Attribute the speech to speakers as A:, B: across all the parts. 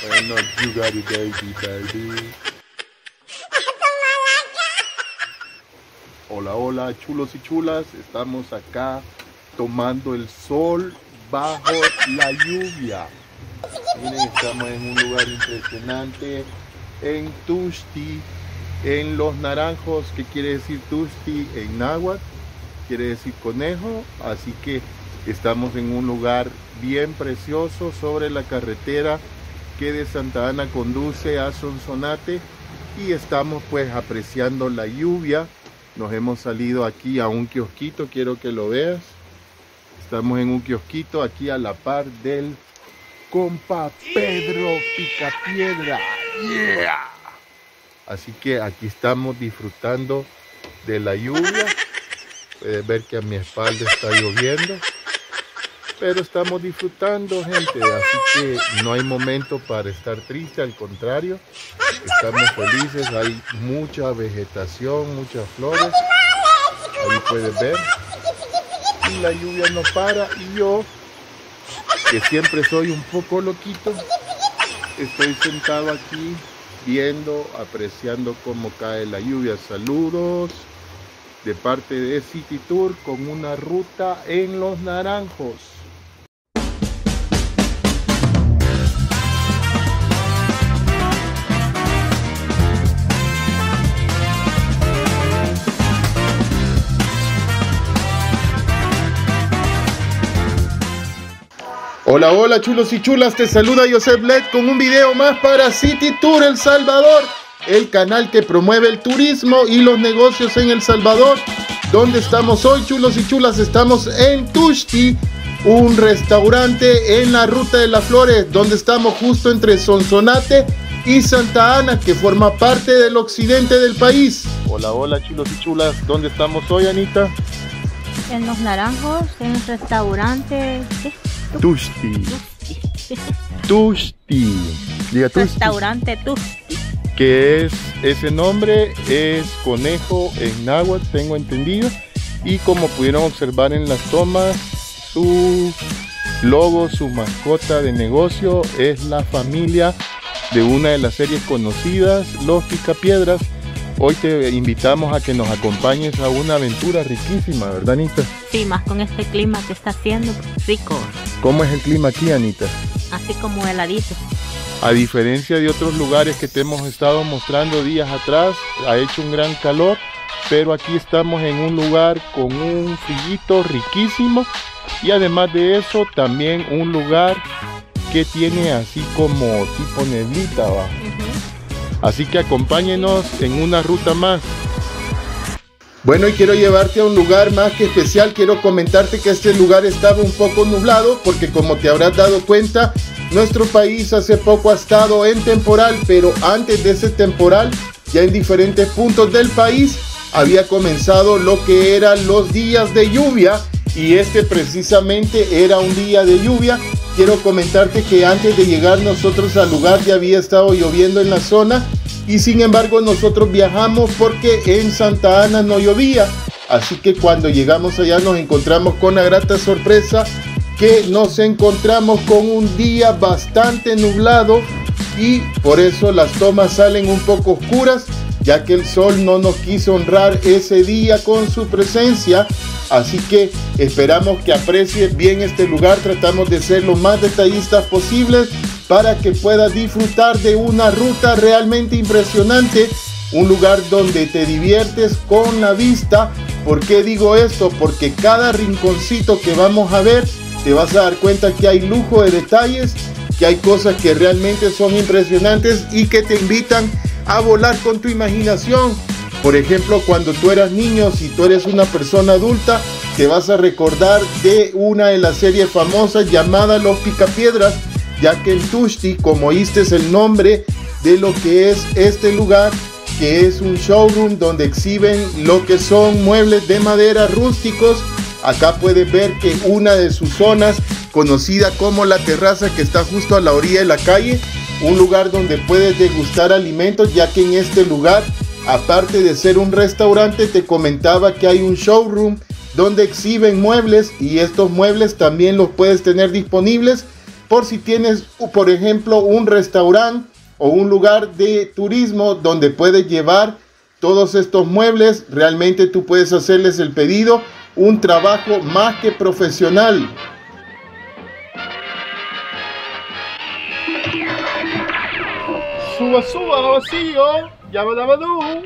A: Bueno, you got it, baby. Hola, hola, chulos y chulas. Estamos acá tomando el sol bajo la lluvia. Miren, estamos en un lugar impresionante, en Tuxtli, en Los Naranjos, que quiere decir Tuxtli en náhuatl, quiere decir conejo. Así que estamos en un lugar bien precioso sobre la carretera que de Santa Ana conduce a Sonsonate, y estamos pues apreciando la lluvia. Nos hemos salido aquí a un kiosquito, quiero que lo veas. Estamos en un kiosquito aquí a la par del compa Pedro Picapiedra. Yeah. Así que aquí estamos disfrutando de la lluvia. Puedes ver que a mi espalda está lloviendo, pero estamos disfrutando, gente. Así que no hay momento para estar triste, al contrario, estamos felices. Hay mucha vegetación, muchas flores, ahí puedes ver, y la lluvia no para. Y yo, que siempre soy un poco loquito, estoy sentado aquí viendo, apreciando cómo cae la lluvia. Saludos de parte de City Tour con una ruta en Los Naranjos. Hola, hola, chulos y chulas, te saluda Joseph Led con un video más para City Tour El Salvador, el canal que promueve el turismo y los negocios en El Salvador. ¿Dónde estamos hoy, chulos y chulas? Estamos en Tuxtli, un restaurante en la Ruta de las Flores, donde estamos justo entre Sonsonate y Santa Ana, que forma parte del occidente del país. Hola, hola, chulos y chulas, ¿dónde estamos hoy, Anita?
B: En Los Naranjos, en un restaurante. ¿Qué?
A: Tuxtli. Tuxtli. Diga Tuxtli.
B: Restaurante Tuxtli.
A: Que es, ese nombre es conejo en náhuatl, tengo entendido. Y como pudieron observar en las tomas, su logo, su mascota de negocio es la familia de una de las series conocidas, Los Picapiedras. Hoy te invitamos a que nos acompañes a una aventura riquísima, ¿verdad, Anita?
B: Sí, más con este clima que está haciendo rico.
A: ¿Cómo es el clima aquí, Anita?
B: Así como heladito.
A: A diferencia de otros lugares que te hemos estado mostrando días atrás, ha hecho un gran calor, pero aquí estamos en un lugar con un frillito riquísimo, y además de eso también un lugar que tiene así como tipo neblita, ¿va? Así que acompáñenos en una ruta más. Bueno, y quiero llevarte a un lugar más que especial. Quiero comentarte que este lugar estaba un poco nublado, porque como te habrás dado cuenta, nuestro país hace poco ha estado en temporal, pero antes de ese temporal, ya en diferentes puntos del país, había comenzado lo que eran los días de lluvia, y este precisamente era un día de lluvia. Quiero comentarte que antes de llegar nosotros al lugar ya había estado lloviendo en la zona, y sin embargo nosotros viajamos porque en Santa Ana no llovía. Así que cuando llegamos allá nos encontramos con la grata sorpresa que nos encontramos con un día bastante nublado, y por eso las tomas salen un poco oscuras, ya que el sol no nos quiso honrar ese día con su presencia. Así que esperamos que aprecies bien este lugar. Tratamos de ser lo más detallistas posibles para que puedas disfrutar de una ruta realmente impresionante, un lugar donde te diviertes con la vista. ¿Por qué digo esto? Porque cada rinconcito que vamos a ver, te vas a dar cuenta que hay lujo de detalles, que hay cosas que realmente son impresionantes y que te invitan a volar con tu imaginación. Por ejemplo, cuando tú eras niño, si tú eres una persona adulta, te vas a recordar de una de las series famosas llamada Los Picapiedras, ya que en Tuxtli, como oíste el nombre de lo que es este lugar, que es un showroom donde exhiben lo que son muebles de madera rústicos. Acá puedes ver que una de sus zonas, conocida como la terraza, que está justo a la orilla de la calle, un lugar donde puedes degustar alimentos, ya que en este lugar, aparte de ser un restaurante, te comentaba que hay un showroom donde exhiben muebles, y estos muebles también los puedes tener disponibles por si tienes, por ejemplo, un restaurante o un lugar de turismo donde puedes llevar todos estos muebles. Realmente tú puedes hacerles el pedido, un trabajo más que profesional.
C: Suba, suba, vacío. Yabadabadú.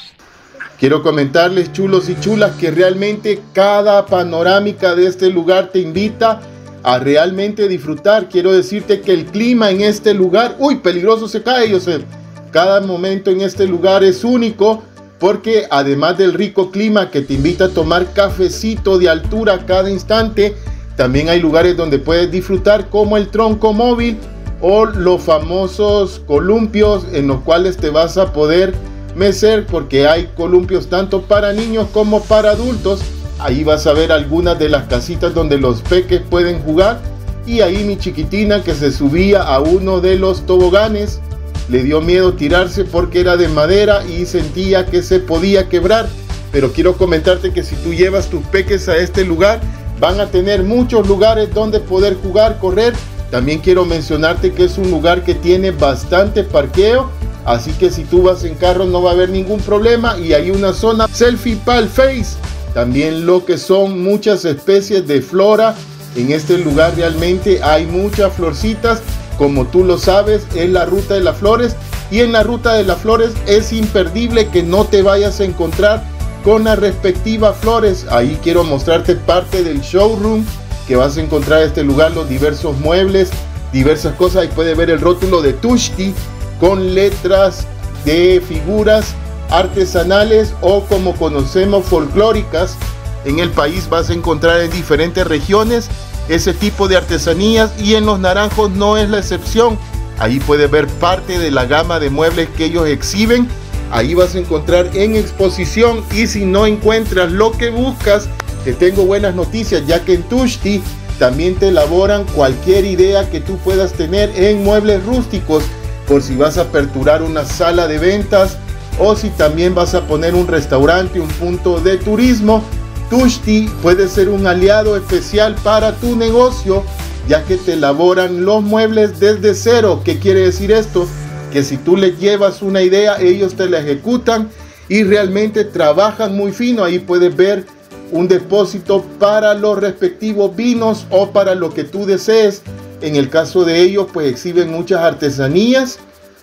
A: Quiero comentarles, chulos y chulas, que realmente cada panorámica de este lugar te invita a realmente disfrutar. Quiero decirte que el clima en este lugar, uy, peligroso se cae, Joseph. Cada momento en este lugar es único, porque además del rico clima que te invita a tomar cafecito de altura a cada instante, también hay lugares donde puedes disfrutar, como el tronco móvil o los famosos columpios, en los cuales te vas a poder mecer, porque hay columpios tanto para niños como para adultos. Ahí vas a ver algunas de las casitas donde los peques pueden jugar. Y ahí mi chiquitina, que se subía a uno de los toboganes, le dio miedo tirarse porque era de madera y sentía que se podía quebrar. Pero quiero comentarte que si tú llevas tus peques a este lugar, van a tener muchos lugares donde poder jugar, correr. También quiero mencionarte que es un lugar que tiene bastante parqueo, así que si tú vas en carro no va a haber ningún problema. Y hay una zona selfie pal face. También lo que son muchas especies de flora. En este lugar realmente hay muchas florcitas. Como tú lo sabes, es la ruta de las flores. Y en la ruta de las flores es imperdible que no te vayas a encontrar con las respectivas flores. Ahí quiero mostrarte parte del showroom que vas a encontrar en este lugar, los diversos muebles, diversas cosas. Ahí puedes ver el rótulo de Tushti con letras de figuras artesanales, o como conocemos, folclóricas. En el país vas a encontrar en diferentes regiones ese tipo de artesanías, y en Los Naranjos no es la excepción. Ahí puedes ver parte de la gama de muebles que ellos exhiben. Ahí vas a encontrar en exposición, y si no encuentras lo que buscas, te tengo buenas noticias, ya que en Tushti también te elaboran cualquier idea que tú puedas tener en muebles rústicos, por si vas a aperturar una sala de ventas o si también vas a poner un restaurante, un punto de turismo. Tushti puede ser un aliado especial para tu negocio, ya que te elaboran los muebles desde cero. ¿Qué quiere decir esto? Que si tú les llevas una idea, ellos te la ejecutan y realmente trabajan muy fino. Ahí puedes ver un depósito para los respectivos vinos o para lo que tú desees. En el caso de ellos, pues exhiben muchas artesanías,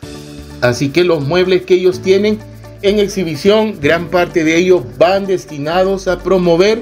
A: así que los muebles que ellos tienen en exhibición, gran parte de ellos van destinados a promover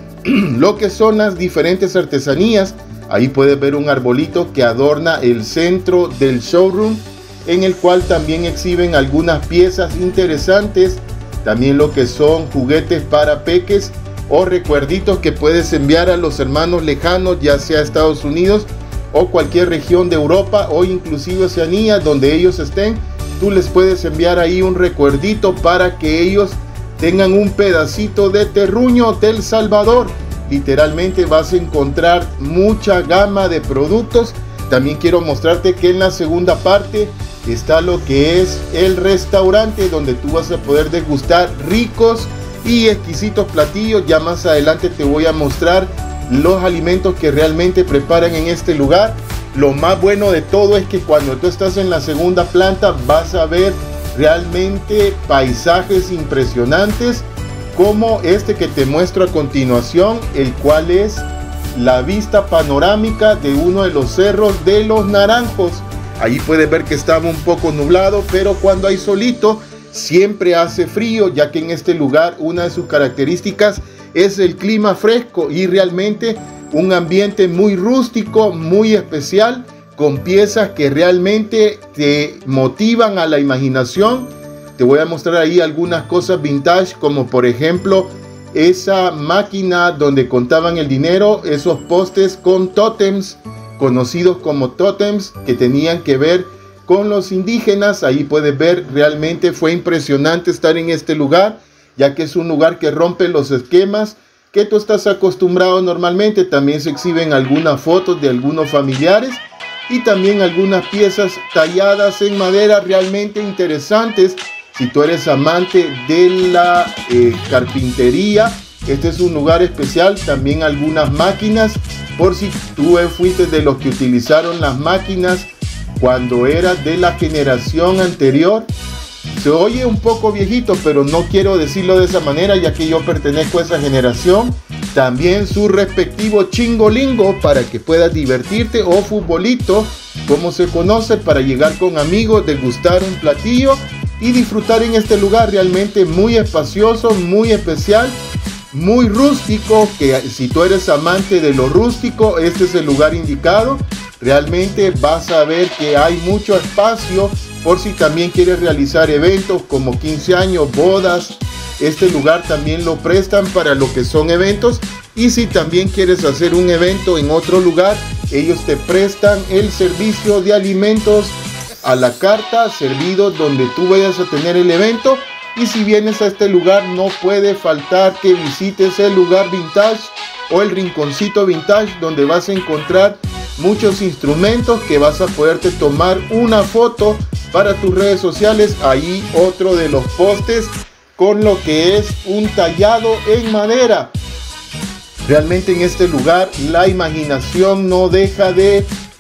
A: lo que son las diferentes artesanías. Ahí puedes ver un arbolito que adorna el centro del showroom, en el cual también exhiben algunas piezas interesantes, también lo que son juguetes para peques o recuerditos que puedes enviar a los hermanos lejanos, ya sea Estados Unidos o cualquier región de Europa o inclusive Oceanía, donde ellos estén. Tú les puedes enviar ahí un recuerdito para que ellos tengan un pedacito de terruño del Salvador. Literalmente vas a encontrar mucha gama de productos. También quiero mostrarte que en la segunda parte está lo que es el restaurante, donde tú vas a poder degustar ricos y exquisitos platillos. Ya más adelante te voy a mostrar los alimentos que realmente preparan en este lugar. Lo más bueno de todo es que cuando tú estás en la segunda planta vas a ver realmente paisajes impresionantes, como este que te muestro a continuación, el cual es la vista panorámica de uno de los cerros de Los Naranjos. Ahí puedes ver que estaba un poco nublado, pero cuando hay solito siempre hace frío, ya que en este lugar una de sus características es el clima fresco y realmente un ambiente muy rústico, muy especial, con piezas que realmente te motivan a la imaginación. Te voy a mostrar ahí algunas cosas vintage, como por ejemplo esa máquina donde contaban el dinero, esos postes con tótems, conocidos como tótems, que tenían que ver con los indígenas. Ahí puedes ver, realmente fue impresionante estar en este lugar, ya que es un lugar que rompe los esquemas que tú estás acostumbrado normalmente. También se exhiben algunas fotos de algunos familiares y también algunas piezas talladas en madera realmente interesantes. Si tú eres amante de la carpintería Este es un lugar especial, también algunas máquinas, por si tú fuiste de los que utilizaron las máquinas cuando eras de la generación anterior. Se oye un poco viejito, pero no quiero decirlo de esa manera, ya que yo pertenezco a esa generación. También su respectivo chingolingo para que puedas divertirte, o futbolito, como se conoce, para llegar con amigos, degustar un platillo y disfrutar en este lugar realmente muy espacioso, muy especial, muy rústico, que si tú eres amante de lo rústico, este es el lugar indicado. Realmente vas a ver que hay mucho espacio por si también quieres realizar eventos como 15 años, bodas. Este lugar también lo prestan para lo que son eventos, y si también quieres hacer un evento en otro lugar, ellos te prestan el servicio de alimentos a la carta servidos donde tú vayas a tener el evento. Y si vienes a este lugar, no puede faltar que visites el lugar vintage o el rinconcito vintage, donde vas a encontrar muchos instrumentos que vas a poderte tomar una foto para tus redes sociales. Ahí otro de los postes con lo que es un tallado en madera. Realmente en este lugar la imaginación no deja de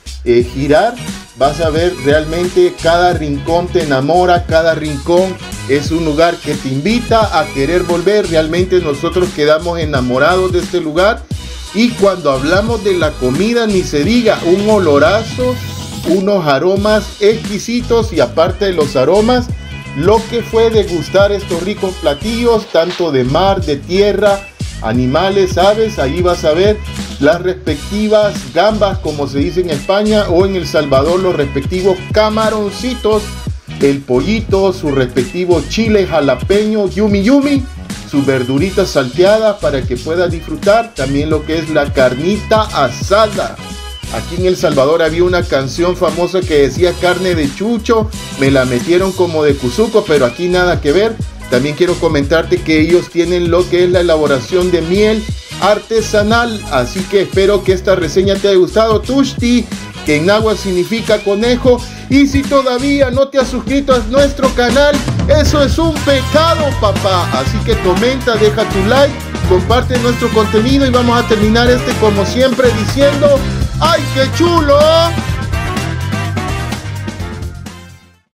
A: girar. Vas a ver realmente cada rincón te enamora, cada rincón es un lugar que te invita a querer volver. Realmente nosotros quedamos enamorados de este lugar. Y cuando hablamos de la comida, ni se diga, un olorazo, unos aromas exquisitos, y aparte de los aromas, lo que fue degustar estos ricos platillos, tanto de mar, de tierra, animales, aves. Ahí vas a ver las respectivas gambas, como se dice en España, o en El Salvador los respectivos camaroncitos, el pollito, su respectivo chile jalapeño, yumi yumi, sus verduritas salteadas para que puedas disfrutar. También lo que es la carnita asada. Aquí en El Salvador había una canción famosa que decía carne de chucho, me la metieron como de cuzuco, pero aquí nada que ver. También quiero comentarte que ellos tienen lo que es la elaboración de miel artesanal, así que espero que esta reseña te haya gustado. Tushti, que en náhuatl significa conejo, y si todavía no te has suscrito a nuestro canal, eso es un pecado, papá. Así que comenta, deja tu like, comparte nuestro contenido, y vamos a terminar como siempre diciendo: ¡ay, qué chulo!